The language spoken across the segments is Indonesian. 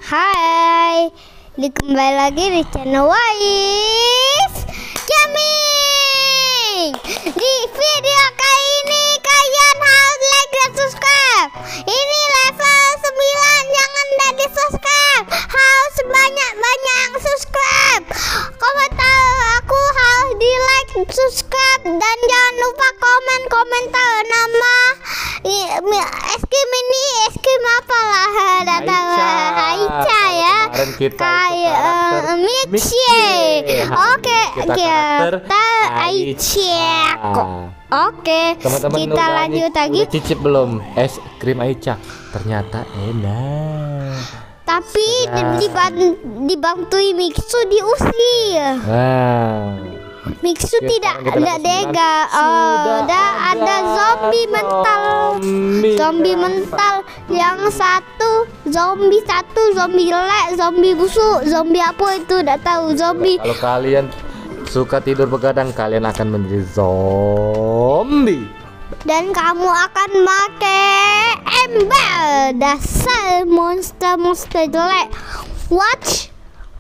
Hai, kembali lagi di channel Wais Gaming. Di video kali ini kalian harus like dan subscribe. Ini level 9, jangan dan di subscribe. Harus banyak-banyak yang subscribe. Komentar aku harus di like, subscribe, dan jangan lupa komentar nama es krim apalah datang Aicha ya, kayak Mixie. Oke, kita Aicha. Oke, kita lanjut lagi. Udah cicip belum es krim Aicha? Ternyata enak. Tapi dibantui Mixu diusir. Mixu tidak ada dega. Ada zombie mental yang satu, zombie lelek, zombie busuk, zombie apa itu tidak tahu, zombie. Kalau kalian suka tidur begadang, kalian akan menjadi zombie. Dan kamu akan pakai ember. Dasar monster jelek. Watch.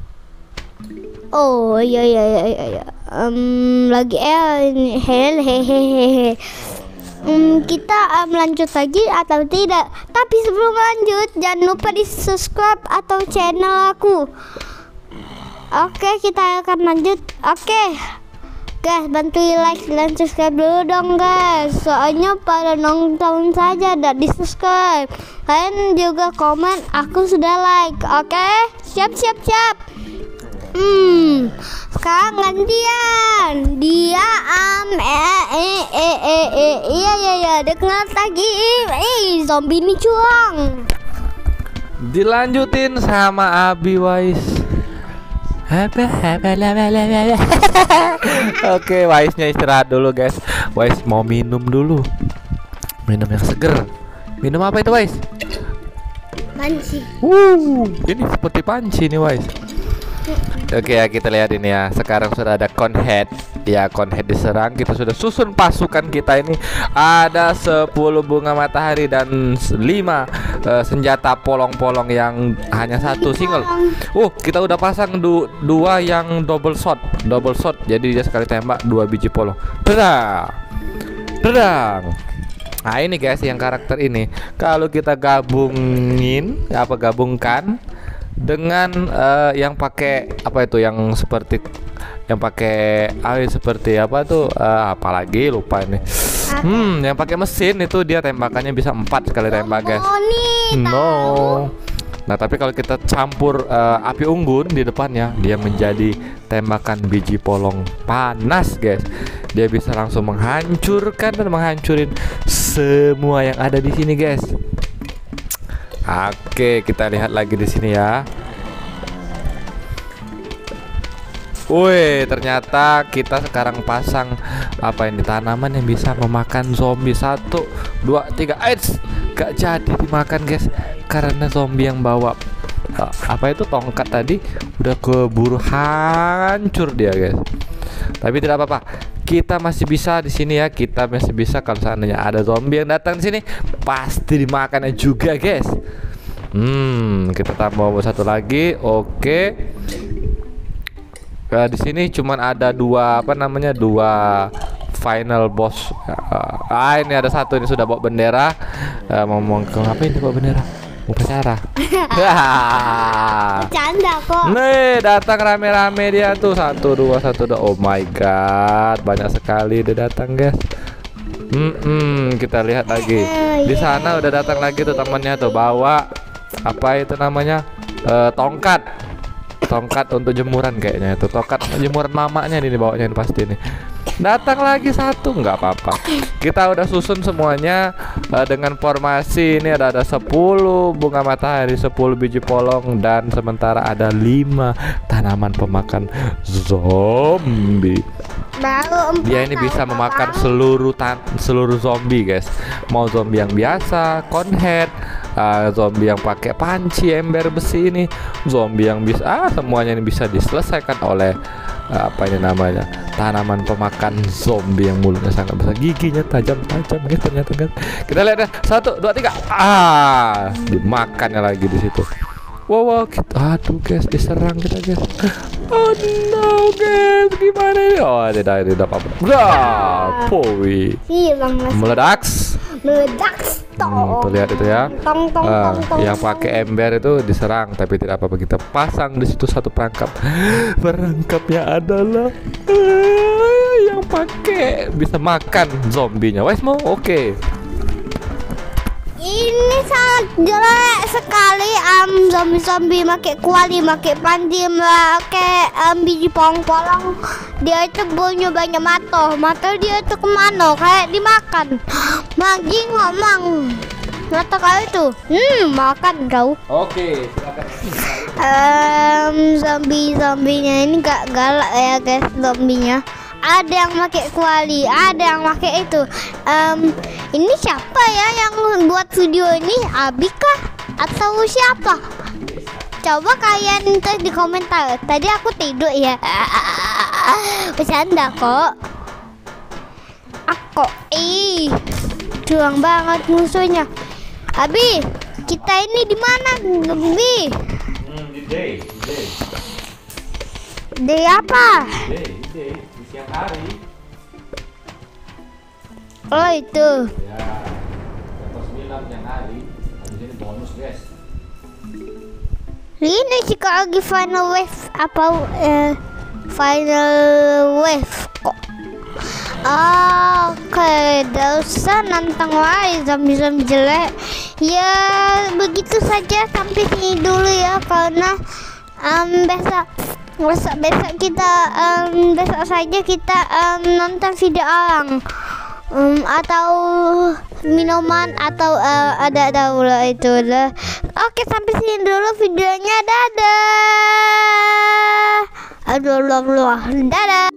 Oh iya. Lagi hehehe. Kita lanjut lagi atau tidak? Tapi sebelum lanjut, jangan lupa di subscribe atau channel aku. Oke, kita akan lanjut. Oke, guys, bantuin like dan subscribe dulu dong guys. Soalnya pada nonton saja dan di subscribe. Kalian juga komen aku sudah like. Oke, siap. Sekarang gantian. Dia iya dengar lagi. Zombie ini curang. Dilanjutin sama Abi Wais. Oke, Waisnya istirahat dulu guys. Wais mau minum dulu. Minum yang seger. Minum apa itu Wais? Panci. Ini seperti panci nih Wais. Oke ya, kita lihat ini ya. Sekarang sudah ada Conhead. Ya, Conhead diserang. Kita sudah susun pasukan kita ini. Ada 10 bunga matahari dan 5 senjata polong-polong yang hanya satu single. Kita udah pasang dua yang double shot. Jadi dia sekali tembak 2 biji polong. Dedang. Nah, ini guys yang karakter ini. Kalau kita gabungkan dengan yang pakai apa itu, yang seperti yang pakai seperti apa tuh, apalagi lupa ini. Yang pakai mesin itu dia tembakannya bisa 4 sekali tembak guys. Nah, tapi kalau kita campur api unggun di depannya, dia menjadi tembakan biji polong panas guys. Dia bisa langsung menghancurkan dan menghancurin semua yang ada di sini guys. Oke, kita lihat lagi di sini ya. Ternyata kita sekarang pasang apa ini, tanaman yang bisa memakan zombie. 1, 2, 3. Gak jadi dimakan guys, karena zombie yang bawa apa itu tongkat tadi udah keburu hancur dia guys. Tapi tidak apa-apa, kita masih bisa di sini ya. Kita masih bisa kalau seandainya ada zombie yang datang di sini, pasti dimakannya juga guys. Kita tambah satu lagi. Oke. Di sini cuman ada dua final boss. Ini ada satu ini sudah bawa bendera. Mau ngapain dia bawa bendera? Upacara. Bercanda kok. Nih, datang rame-rame dia tuh. 1, 2. Oh my god, banyak sekali dia datang guys. Kita lihat lagi. Di sana udah datang lagi tuh temannya tuh, bawa apa itu namanya, tongkat untuk jemuran kayaknya itu. Tongkat jemuran mamanya nih bawanya pasti nih. Datang lagi satu, nggak apa-apa. Kita udah susun semuanya dengan formasi ini. Ada 10 bunga matahari, 10 biji polong, dan sementara ada 5 tanaman pemakan zombie. Dia ini bisa memakan seluruh zombie guys. Mau zombie yang biasa, Conhead, zombie yang pakai panci ember besi ini, zombie yang bisa semuanya ini bisa diselesaikan oleh apa ini namanya, tanaman pemakan zombie yang mulutnya sangat besar, giginya tajam-tajam gitu ternyata guys. Kita lihat ya, 1, 2, 3. Dimakannya lagi di situ. Wow, aduh guys, diserang kita guys. Oh no guys, gimana ini? Oh tidak apa-apa. Wah, Powi Hilang mas. meledak. Tuh Lihat itu ya. Tong. Yang pakai ember itu diserang, tapi tidak apa-apa, kita pasang di situ satu perangkap. Perangkapnya adalah yang pakai bisa makan zombinya. Wes mau oke. Ini sangat jelek sekali. Zombie pakai kuali, pakai panci, pakai biji polong. Dia itu punya banyak mata dia itu kemana kayak dimakan. Magi ngomong mata kau itu makan kau. Oke, silakan. Zombinya ini gak galak ya guys. Zombinya ada yang pakai kuali, ada yang pakai itu. Ini siapa ya yang buat video ini? Abi kah atau siapa? Coba kalian tulis di komentar. Tadi aku tidur ya. Bercanda kok. Aku curang banget musuhnya. Abi, kita ini di mana, Abi? Di apa? Di siang hari. Oh itu. Ya, level 9 siang hari. Habis ini bonus guys. Ini jika lagi final wave apa final wave kok. Oke, dosa nantang wae zombie jelek. Ya begitu saja, sampai sini dulu ya, karena besok kita besok saja kita nonton video Alang atau minuman atau ada lah itu lah. Oke, sampai sini dulu videonya. Dadah. Aduh, dadah.